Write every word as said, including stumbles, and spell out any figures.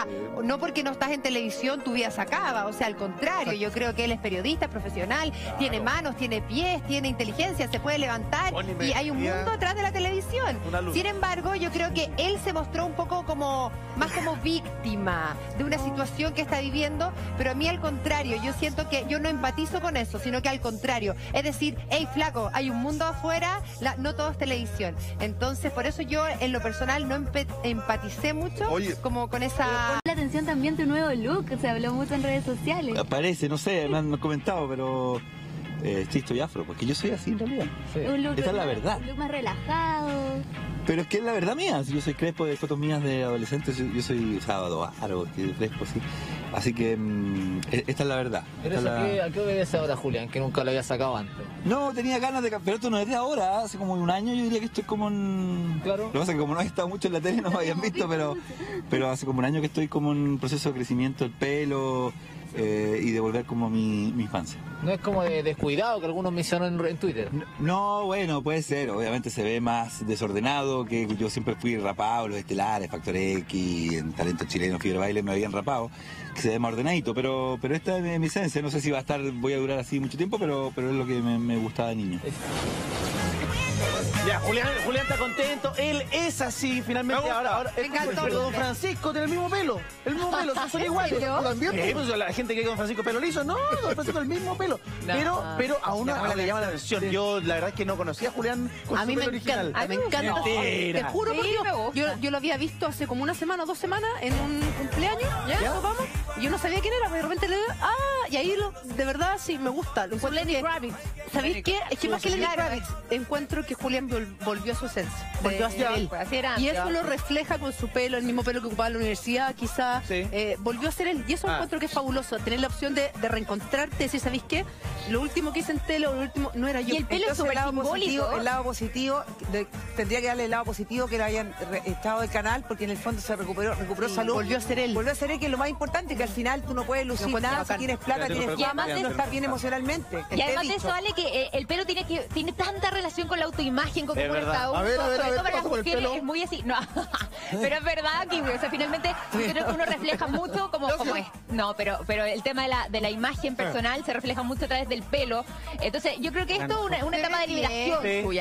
No porque no estás en televisión tu vida se acaba, o sea, al contrario, yo creo que él es periodista, profesional, claro. Tiene manos, tiene pies, tiene inteligencia, se puede levantar y hay un mundo atrás de la televisión. Sin embargo, yo creo que él se mostró un poco como, más como víctima de una situación que está viviendo, pero a mí al contrario, yo siento que yo no empatizo con eso, sino que al contrario, es decir, hey flaco, hay un mundo afuera, la, no todo es televisión. Entonces, por eso yo en lo personal no empaticé mucho. Oye. Como con esa... La atención también tu nuevo look, se habló mucho en redes sociales. Parece, no sé, me han comentado, pero eh, sí estoy afro, porque yo soy así en realidad. Sí. Un look Esa es la más, verdad. Un look más relajado. Pero es que es la verdad mía, yo soy crespo de fotos mías de adolescentes, yo soy sábado, aro, fresco, sí. Así que mmm, esta es la verdad. ¿Pero eso la... qué, a qué obedece ahora, Julián, que nunca lo había sacado antes? No, tenía ganas de... Pero esto no es de ahora, hace como un año yo diría que estoy como en... Claro. Lo que pasa es que como no he estado mucho en la tele no me habían visto, pero, pero hace como un año que estoy como en un proceso de crecimiento del pelo... Eh, y de volver como a mi, mi infancia. ¿No es como de descuidado que algunos mencionan en, en Twitter? No, no, bueno, puede ser. Obviamente se ve más desordenado, que yo siempre fui rapado, los estelares, Factor X, en Talento Chileno, Fiebre Baile me habían rapado, que se ve más ordenadito, pero, pero esta es mi esencia. No sé si va a estar, voy a durar así mucho tiempo, pero, pero es lo que me, me gustaba de niño. Ya, Julián, Julián está contento, él es así finalmente. Ahora, ahora es como, pero Don Francisco tiene el mismo pelo, el mismo pelo, son iguales. ¿También? Eh, pues, la gente que con Don Francisco pelo liso, no, Don Francisco el mismo pelo. No, pero, pero a una no, le llama la atención. Yo la verdad es que no conocía a Julián con a su mí pelo me original. Encanta, a mí me encanta. Mentira. Te juro por Dios, yo, yo lo había visto hace como una semana o dos semanas en un cumpleaños, ¿ya? ¿Ya? Vamos, y yo no sabía quién era, pero de repente le digo, ah, y ahí lo, de verdad sí me gusta. Lo encuentro Lenny que, Kravitz. ¿Sabéis qué? Es que más que Lenny Kravitz, encuentro que Julián vol volvió a su esencia. Volvió hacia él. Y eso lo refleja con su pelo, el mismo pelo que ocupaba en la universidad, quizás. Sí. Eh, volvió a ser él. Y eso ah. encuentro que es fabuloso. Tener la opción de, de reencontrarte, decir, ¿sabéis qué? Lo último que hice en tele, lo último, no era yo. Y el pelo es súper simbólico. El lado positivo, de, tendría que darle el lado positivo que le hayan re, estado del canal, porque en el fondo se recuperó, recuperó sí, salud. Volvió a ser él. Volvió a ser él, que es lo más importante, que al final tú no puedes lucir no nada, si tienes plata, tienes fama, no estás bien emocionalmente. Y además de eso, Ale, que eh, el pelo tiene que tiene tanta relación con la autoimagen, con cómo está uno, a ver, a ver, a ver, para las mujeres es muy así. No, pero es verdad que, o sea, finalmente yo creo que uno refleja mucho como, como es. No, pero, pero el tema de la, de la imagen personal se refleja mucho a través del pelo. Entonces, yo creo que esto es una, una etapa de liberación suya.